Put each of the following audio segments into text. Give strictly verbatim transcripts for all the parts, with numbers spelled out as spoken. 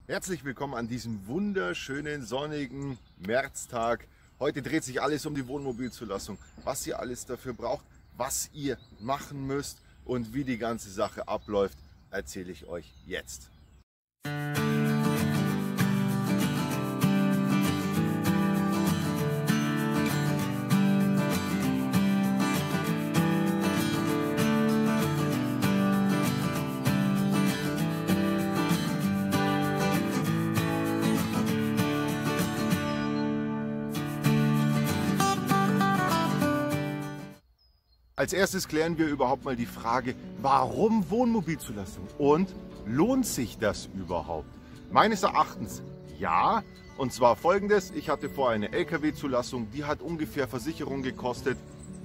Herzlich willkommen an diesem wunderschönen sonnigen Märztag. Heute dreht sich alles um die Wohnmobilzulassung. Was ihr alles dafür braucht, was ihr machen müsst und wie die ganze Sache abläuft, erzähle ich euch jetzt. Als erstes klären wir überhaupt mal die Frage, warum Wohnmobilzulassung und lohnt sich das überhaupt? Meines Erachtens ja, und zwar folgendes: Ich hatte vorher eine L K W-Zulassung, die hat ungefähr Versicherung gekostet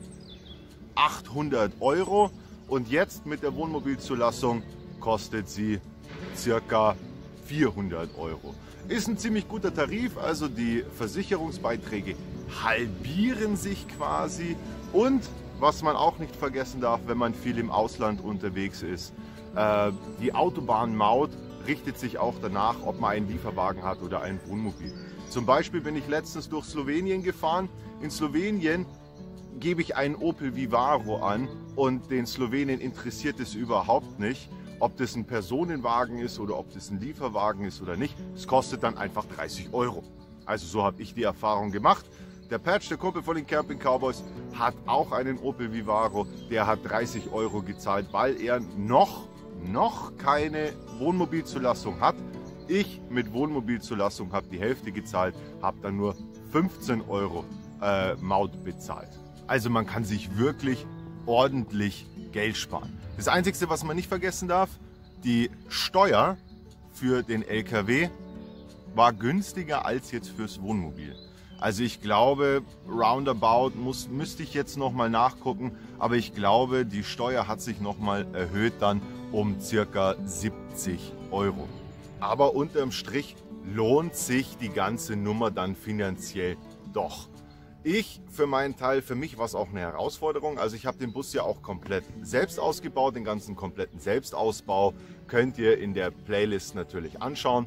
achthundert Euro und jetzt mit der Wohnmobilzulassung kostet sie circa vierhundert Euro. Ist ein ziemlich guter Tarif, also die Versicherungsbeiträge halbieren sich quasi. Und was man auch nicht vergessen darf, wenn man viel im Ausland unterwegs ist, äh, die Autobahnmaut richtet sich auch danach, ob man einen Lieferwagen hat oder ein Wohnmobil. Zum Beispiel bin ich letztens durch Slowenien gefahren. In Slowenien gebe ich einen Opel Vivaro an und den Slowenen interessiert es überhaupt nicht, ob das ein Personenwagen ist oder ob das ein Lieferwagen ist oder nicht. Es kostet dann einfach dreißig Euro. Also so habe ich die Erfahrung gemacht. Der Patch, der Kumpel von den Camping Cowboys, hat auch einen Opel Vivaro. Der hat dreißig Euro gezahlt, weil er noch, noch keine Wohnmobilzulassung hat. Ich mit Wohnmobilzulassung habe die Hälfte gezahlt, habe dann nur fünfzehn Euro äh, Maut bezahlt. Also man kann sich wirklich ordentlich Geld sparen. Das Einzige, was man nicht vergessen darf, die Steuer für den L K W war günstiger als jetzt fürs Wohnmobil. Also ich glaube, roundabout muss, müsste ich jetzt nochmal nachgucken, aber ich glaube, die Steuer hat sich nochmal erhöht dann um ca. siebzig Euro. Aber unterm Strich lohnt sich die ganze Nummer dann finanziell doch. Ich für meinen Teil, für mich war es auch eine Herausforderung. Also ich habe den Bus ja auch komplett selbst ausgebaut, den ganzen kompletten Selbstausbau könnt ihr in der Playlist natürlich anschauen.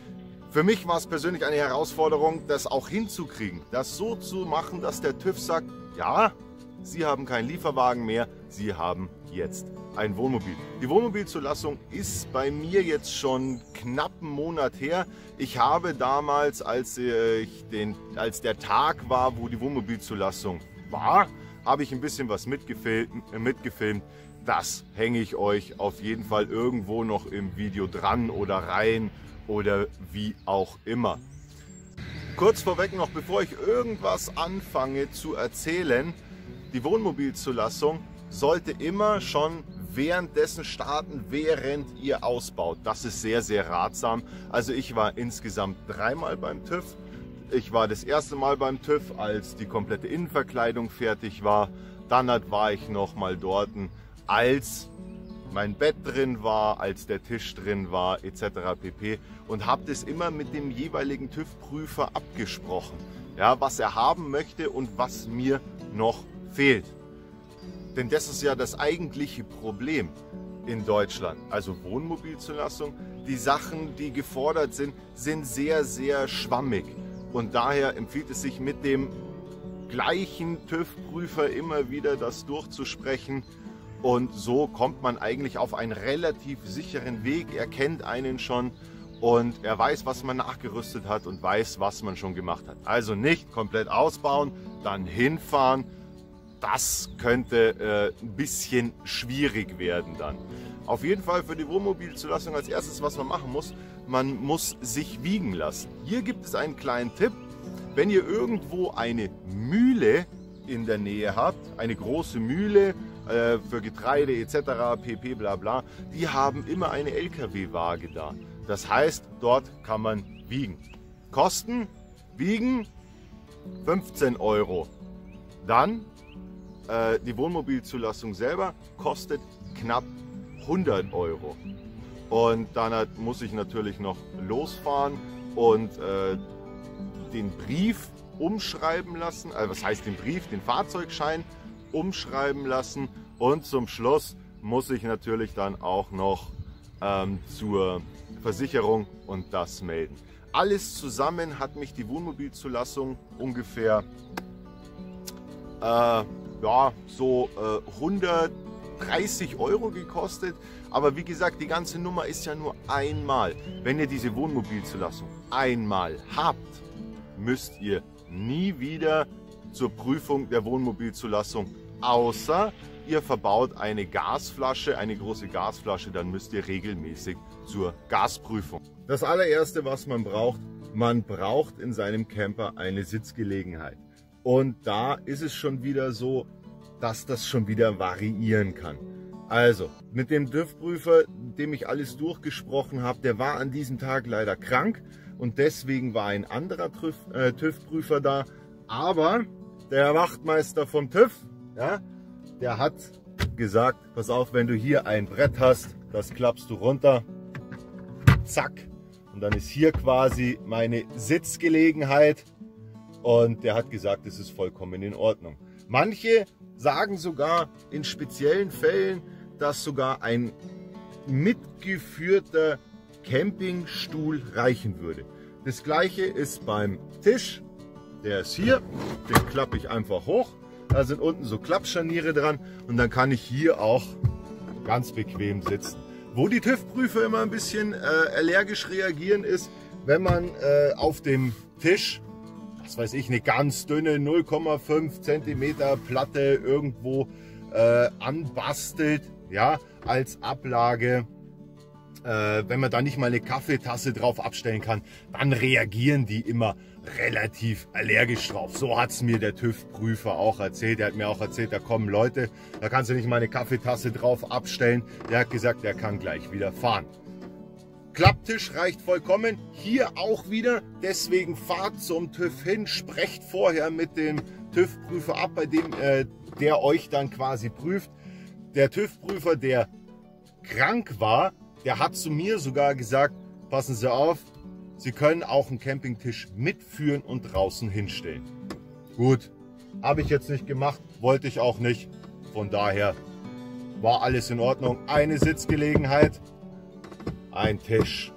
Für mich war es persönlich eine Herausforderung, das auch hinzukriegen, das so zu machen, dass der TÜV sagt, ja, Sie haben keinen Lieferwagen mehr, Sie haben jetzt ein Wohnmobil. Die Wohnmobilzulassung ist bei mir jetzt schon knapp einen Monat her. Ich habe damals, als, ich den, als der Tag war, wo die Wohnmobilzulassung war, habe ich ein bisschen was mitgefilmt, mitgefilmt. Das hänge ich euch auf jeden Fall irgendwo noch im Video dran oder rein. Oder wie auch immer. Kurz vorweg noch, bevor ich irgendwas anfange zu erzählen, die Wohnmobilzulassung sollte immer schon währenddessen starten, während ihr ausbaut. Das ist sehr, sehr ratsam. Also ich war insgesamt dreimal beim TÜV. Ich war das erste Mal beim TÜV, als die komplette Innenverkleidung fertig war. Dann war ich noch mal dort, als mein Bett drin war, als der Tisch drin war, et cetera pp. Und habe das immer mit dem jeweiligen TÜV-Prüfer abgesprochen, ja, was er haben möchte und was mir noch fehlt. Denn das ist ja das eigentliche Problem in Deutschland. Also Wohnmobilzulassung, die Sachen, die gefordert sind, sind sehr, sehr schwammig. Und daher empfiehlt es sich, mit dem gleichen TÜV-Prüfer immer wieder das durchzusprechen. Und so kommt man eigentlich auf einen relativ sicheren Weg. Er kennt einen schon und er weiß, was man nachgerüstet hat und weiß, was man schon gemacht hat. Also nicht komplett ausbauen, dann hinfahren. Das könnte äh, ein bisschen schwierig werden dann. Auf jeden Fall für die Wohnmobilzulassung als erstes, was man machen muss, man muss sich wiegen lassen. Hier gibt es einen kleinen Tipp. Wenn ihr irgendwo eine Mühle in der Nähe habt, eine große Mühle, für Getreide et cetera pp. Bla bla, die haben immer eine L K W-Waage da. Das heißt, dort kann man wiegen. Kosten, wiegen fünfzehn Euro. Dann äh, die Wohnmobilzulassung selber kostet knapp hundert Euro. Und dann muss ich natürlich noch losfahren und äh, den Brief umschreiben lassen. Also was heißt den Brief? Den Fahrzeugschein umschreiben lassen und zum Schluss muss ich natürlich dann auch noch ähm, zur Versicherung und das melden. Alles zusammen hat mich die Wohnmobilzulassung ungefähr äh, ja, so äh, hundertdreißig Euro gekostet. Aber wie gesagt, die ganze Nummer ist ja nur einmal. Wenn ihr diese Wohnmobilzulassung einmal habt, müsst ihr nie wieder zur Prüfung der Wohnmobilzulassung, außer ihr verbaut eine Gasflasche, eine große Gasflasche, dann müsst ihr regelmäßig zur Gasprüfung. Das allererste, was man braucht, man braucht in seinem Camper eine Sitzgelegenheit. Und da ist es schon wieder so, dass das schon wieder variieren kann. Also, mit dem TÜV-Prüfer, dem ich alles durchgesprochen habe, der war an diesem Tag leider krank und deswegen war ein anderer TÜV-Prüfer da. Aber der Wachtmeister vom TÜV, ja, der hat gesagt, pass auf, wenn du hier ein Brett hast, das klappst du runter, zack, und dann ist hier quasi meine Sitzgelegenheit und der hat gesagt, das ist vollkommen in Ordnung. Manche sagen sogar in speziellen Fällen, dass sogar ein mitgeführter Campingstuhl reichen würde. Das gleiche ist beim Tisch, der ist hier, den klappe ich einfach hoch. Da sind unten so Klappscharniere dran und dann kann ich hier auch ganz bequem sitzen. Wo die TÜV-Prüfer immer ein bisschen äh, allergisch reagieren ist, wenn man äh, auf dem Tisch, was weiß ich, eine ganz dünne null Komma fünf Zentimeter Platte irgendwo äh, anbastelt, ja, als Ablage. Äh, wenn man da nicht mal eine Kaffeetasse drauf abstellen kann, dann reagieren die immer relativ allergisch drauf. So hat es mir der TÜV-Prüfer auch erzählt. Er hat mir auch erzählt, da kommen Leute, da kannst du nicht mal eine Kaffeetasse drauf abstellen. Der hat gesagt, der kann gleich wieder fahren. Klapptisch reicht vollkommen. Hier auch wieder, deswegen fahrt zum TÜV hin, sprecht vorher mit dem TÜV-Prüfer ab, bei dem äh, der euch dann quasi prüft. Der TÜV-Prüfer, der krank war, der hat zu mir sogar gesagt, passen Sie auf, Sie können auch einen Campingtisch mitführen und draußen hinstellen. Gut, habe ich jetzt nicht gemacht, wollte ich auch nicht. Von daher war alles in Ordnung. Eine Sitzgelegenheit, ein Tisch.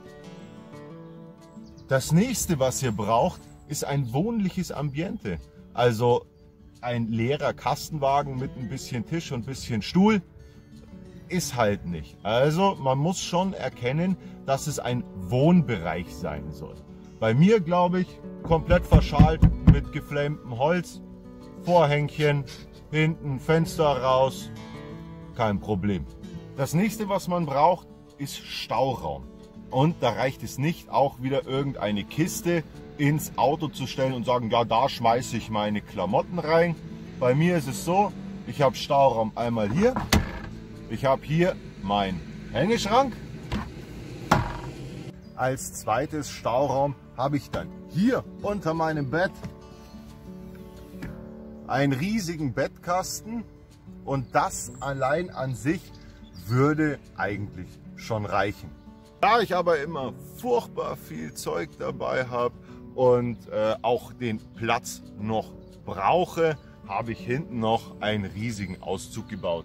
Das nächste, was ihr braucht, ist ein wohnliches Ambiente. Also ein leerer Kastenwagen mit ein bisschen Tisch und ein bisschen Stuhl ist halt nicht. Also man muss schon erkennen, dass es ein Wohnbereich sein soll. Bei mir, glaube ich, komplett verschalt mit geflammtem Holz, Vorhängchen, hinten Fenster raus, kein Problem. Das nächste, was man braucht, ist Stauraum. Und da reicht es nicht, auch wieder irgendeine Kiste ins Auto zu stellen und sagen, ja, da schmeiße ich meine Klamotten rein. Bei mir ist es so, ich habe Stauraum einmal hier. Ich habe hier meinen Hängeschrank. Als zweites Stauraum habe ich dann hier unter meinem Bett einen riesigen Bettkasten und das allein an sich würde eigentlich schon reichen. Da ich aber immer furchtbar viel Zeug dabei habe und äh, auch den Platz noch brauche, habe ich hinten noch einen riesigen Auszug gebaut.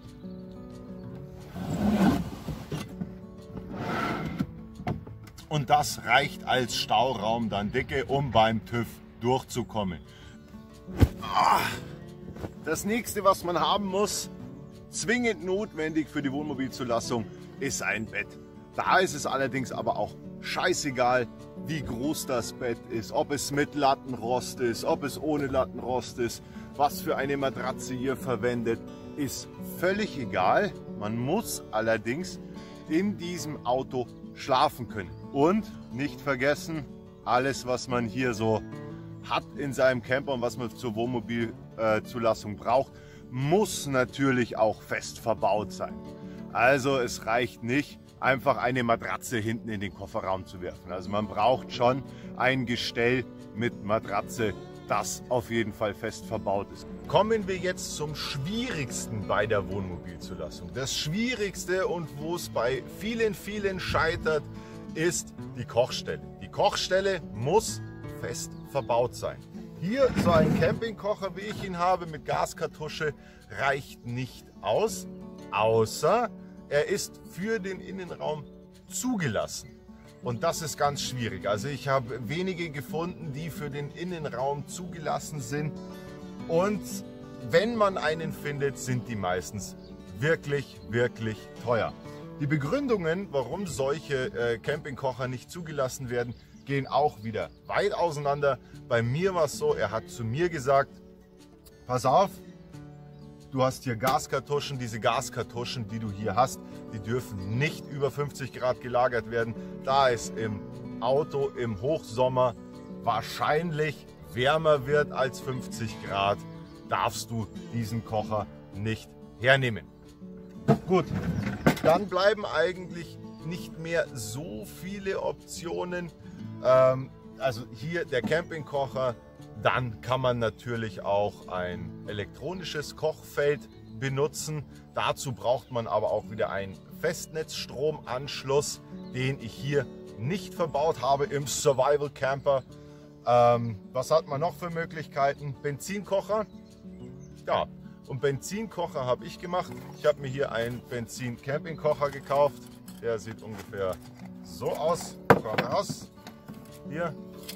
Und das reicht als Stauraum dann dicke, um beim TÜV durchzukommen. Das nächste, was man haben muss, zwingend notwendig für die Wohnmobilzulassung, ist ein Bett. Da ist es allerdings aber auch scheißegal, wie groß das Bett ist, ob es mit Lattenrost ist, ob es ohne Lattenrost ist, was für eine Matratze ihr verwendet, ist völlig egal. Man muss allerdings in diesem Auto schlafen können. Und nicht vergessen, alles, was man hier so hat in seinem Camper und was man zur Wohnmobilzulassung braucht, muss natürlich auch fest verbaut sein. Also es reicht nicht, einfach eine Matratze hinten in den Kofferraum zu werfen. Also man braucht schon ein Gestell mit Matratze, das auf jeden Fall fest verbaut ist. Kommen wir jetzt zum Schwierigsten bei der Wohnmobilzulassung. Das Schwierigste und wo es bei vielen, vielen scheitert, ist die Kochstelle. Die Kochstelle muss fest verbaut sein. Hier so ein Campingkocher, wie ich ihn habe, mit Gaskartusche, reicht nicht aus, außer er ist für den Innenraum zugelassen. Und das ist ganz schwierig. Also ich habe wenige gefunden, die für den Innenraum zugelassen sind. Und wenn man einen findet, sind die meistens wirklich, wirklich teuer. Die Begründungen, warum solche äh, Campingkocher nicht zugelassen werden, gehen auch wieder weit auseinander. Bei mir war es so, er hat zu mir gesagt, pass auf, du hast hier Gaskartuschen, diese Gaskartuschen, die du hier hast, die dürfen nicht über fünfzig Grad gelagert werden, da es im Auto im Hochsommer wahrscheinlich wärmer wird als fünfzig Grad, darfst du diesen Kocher nicht hernehmen. Gut, dann bleiben eigentlich nicht mehr so viele Optionen. Ähm, also hier der Campingkocher, dann kann man natürlich auch ein elektronisches Kochfeld benutzen. Dazu braucht man aber auch wieder einen Festnetzstromanschluss, den ich hier nicht verbaut habe im Survival Camper. Ähm, was hat man noch für Möglichkeiten? Benzinkocher. Ja, und Benzinkocher habe ich gemacht. Ich habe mir hier einen Benzin-Campingkocher gekauft. Der sieht ungefähr so aus. Komm raus. Hier.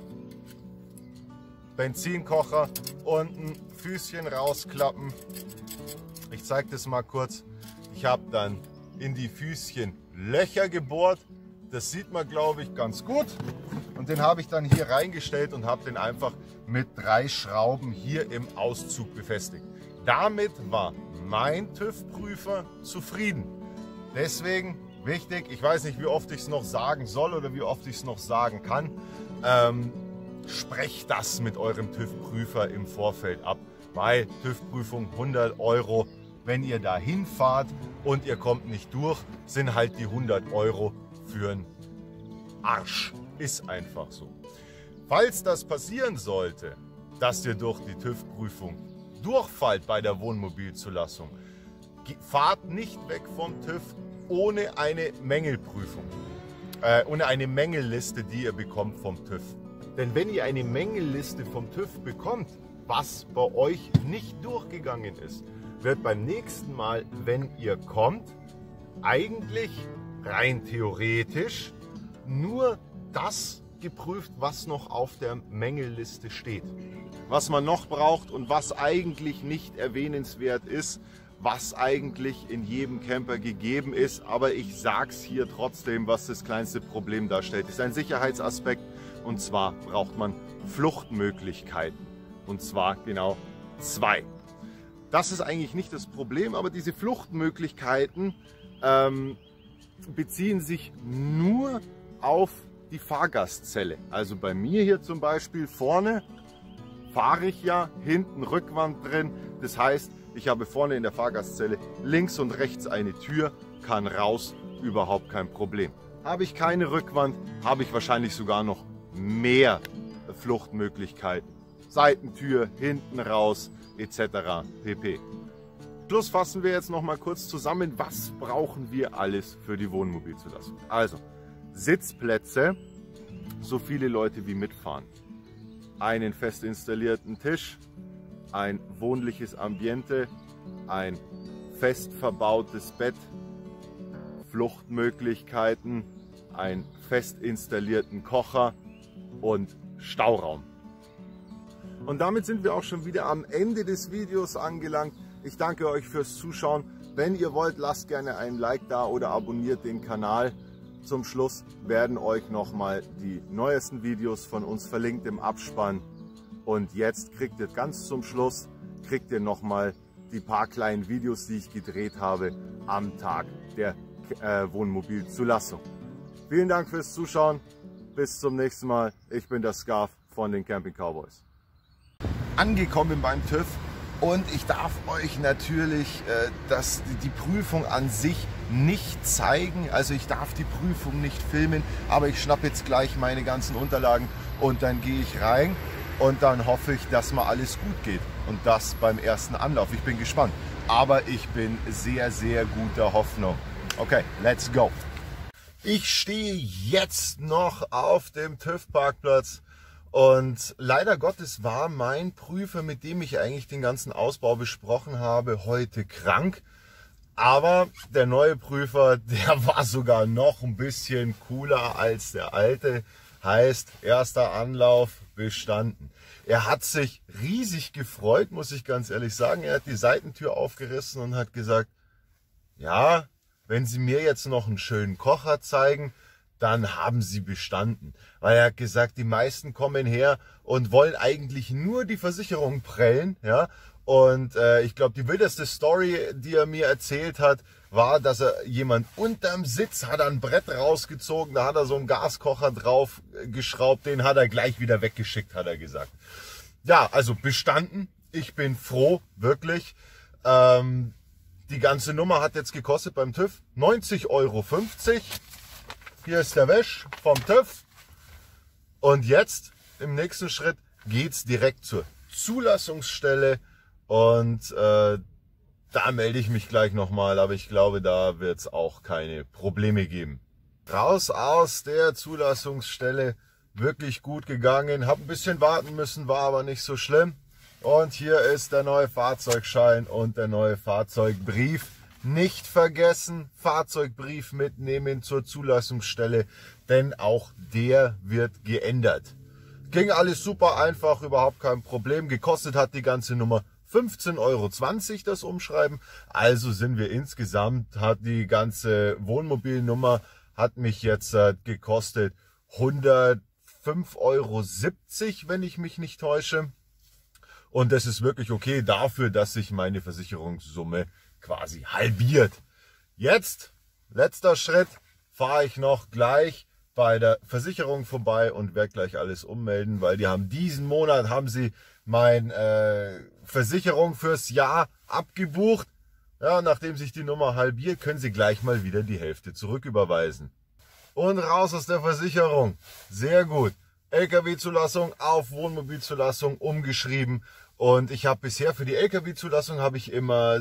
Benzinkocher, unten Füßchen rausklappen. Ich zeige das mal kurz. Ich habe dann in die Füßchen Löcher gebohrt. Das sieht man, glaube ich, ganz gut. Und den habe ich dann hier reingestellt und habe den einfach mit drei Schrauben hier im Auszug befestigt. Damit war mein TÜV-Prüfer zufrieden. Deswegen wichtig, ich weiß nicht, wie oft ich es noch sagen soll oder wie oft ich es noch sagen kann. Ähm, sprecht das mit eurem TÜV-Prüfer im Vorfeld ab, weil TÜV-Prüfung hundert Euro, wenn ihr da hinfahrt und ihr kommt nicht durch, sind halt die hundert Euro für einen Arsch. Ist einfach so. Falls das passieren sollte, dass ihr durch die TÜV-Prüfung durchfallt bei der Wohnmobilzulassung, fahrt nicht weg vom TÜV ohne eine Mängelprüfung, äh, ohne eine Mängelliste, die ihr bekommt vom TÜV. Denn wenn ihr eine Mängelliste vom TÜV bekommt, was bei euch nicht durchgegangen ist, wird beim nächsten Mal, wenn ihr kommt, eigentlich rein theoretisch nur das geprüft, was noch auf der Mängelliste steht. Was man noch braucht und was eigentlich nicht erwähnenswert ist, was eigentlich in jedem Camper gegeben ist, aber ich sage es hier trotzdem, was das kleinste Problem darstellt, ist ein Sicherheitsaspekt. Und zwar braucht man Fluchtmöglichkeiten. Und zwar genau zwei. Das ist eigentlich nicht das Problem, aber diese Fluchtmöglichkeiten ähm, beziehen sich nur auf die Fahrgastzelle. Also bei mir hier zum Beispiel vorne fahre ich ja, hinten Rückwand drin. Das heißt, ich habe vorne in der Fahrgastzelle links und rechts eine Tür, kann raus, überhaupt kein Problem. Habe ich keine Rückwand, habe ich wahrscheinlich sogar noch mehr Fluchtmöglichkeiten. Seitentür, hinten raus, et cetera pp. Schluss fassen wir jetzt noch mal kurz zusammen, was brauchen wir alles für die Wohnmobilzulassung. Also Sitzplätze, so viele Leute wie mitfahren, einen fest installierten Tisch, ein wohnliches Ambiente, ein fest verbautes Bett, Fluchtmöglichkeiten, einen fest installierten Kocher und Stauraum. Und damit sind wir auch schon wieder am Ende des Videos angelangt. Ich danke euch fürs Zuschauen. Wenn ihr wollt, lasst gerne einen Like da oder abonniert den Kanal. Zum Schluss werden euch nochmal die neuesten Videos von uns verlinkt im Abspann. Und jetzt kriegt ihr ganz zum Schluss, kriegt ihr nochmal die paar kleinen Videos, die ich gedreht habe am Tag der äh, Wohnmobilzulassung. Vielen Dank fürs Zuschauen. Bis zum nächsten Mal. Ich bin der Scarf von den Camping Cowboys. Angekommen beim TÜV und ich darf euch natürlich äh, das, die Prüfung an sich nicht zeigen. Also ich darf die Prüfung nicht filmen, aber ich schnappe jetzt gleich meine ganzen Unterlagen und dann gehe ich rein und dann hoffe ich, dass mal alles gut geht und das beim ersten Anlauf. Ich bin gespannt, aber ich bin sehr, sehr guter Hoffnung. Okay, let's go. Ich stehe jetzt noch auf dem TÜV-Parkplatz und leider Gottes war mein Prüfer, mit dem ich eigentlich den ganzen Ausbau besprochen habe, heute krank. Aber der neue Prüfer, der war sogar noch ein bisschen cooler als der alte. Heißt, erster Anlauf bestanden. Er hat sich riesig gefreut, muss ich ganz ehrlich sagen. Er hat die Seitentür aufgerissen und hat gesagt, ja, wenn Sie mir jetzt noch einen schönen Kocher zeigen, dann haben Sie bestanden. Weil er hat gesagt, die meisten kommen her und wollen eigentlich nur die Versicherung prellen, ja. Und äh, ich glaube, die wildeste Story, die er mir erzählt hat, war, dass er jemand unterm Sitz hat er ein Brett rausgezogen, da hat er so einen Gaskocher drauf geschraubt, den hat er gleich wieder weggeschickt, hat er gesagt. Ja, also bestanden. Ich bin froh, wirklich. Ähm, die ganze Nummer hat jetzt gekostet beim TÜV neunzig Euro fünfzig. Hier ist der Wäsch vom TÜV. Und jetzt, im nächsten Schritt, geht's direkt zur Zulassungsstelle. Und äh, da melde ich mich gleich nochmal, aber ich glaube, da wird es auch keine Probleme geben. Raus aus der Zulassungsstelle, wirklich gut gegangen, habe ein bisschen warten müssen, war aber nicht so schlimm. Und hier ist der neue Fahrzeugschein und der neue Fahrzeugbrief. Nicht vergessen, Fahrzeugbrief mitnehmen zur Zulassungsstelle, denn auch der wird geändert. Ging alles super einfach, überhaupt kein Problem. Gekostet hat die ganze Nummer fünfzehn Euro zwanzig das Umschreiben. Also sind wir insgesamt, hat die ganze Wohnmobilnummer, hat mich jetzt äh, gekostet hundertfünf Euro siebzig, wenn ich mich nicht täusche. Und das ist wirklich okay dafür, dass sich meine Versicherungssumme quasi halbiert. Jetzt, letzter Schritt, fahre ich noch gleich bei der Versicherung vorbei und werde gleich alles ummelden, weil die haben diesen Monat, haben sie meine äh, Versicherung fürs Jahr abgebucht. Ja, nachdem sich die Nummer halbiert, können sie gleich mal wieder die Hälfte zurücküberweisen. Und raus aus der Versicherung. Sehr gut. L K W-Zulassung auf Wohnmobilzulassung umgeschrieben. Und ich habe bisher für die L K W-Zulassung habe ich immer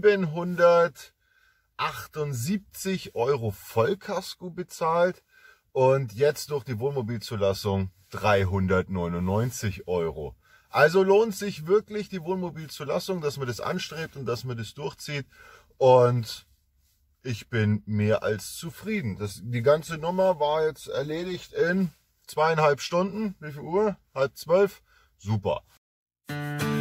siebenhundertachtundsiebzig Euro Vollkasko bezahlt. Und jetzt durch die Wohnmobilzulassung dreihundertneunundneunzig Euro. Also lohnt sich wirklich die Wohnmobilzulassung, dass man das anstrebt und dass man das durchzieht. Und ich bin mehr als zufrieden. Das, die ganze Nummer war jetzt erledigt in zweieinhalb Stunden. Wie viel Uhr? Halb zwölf? Super.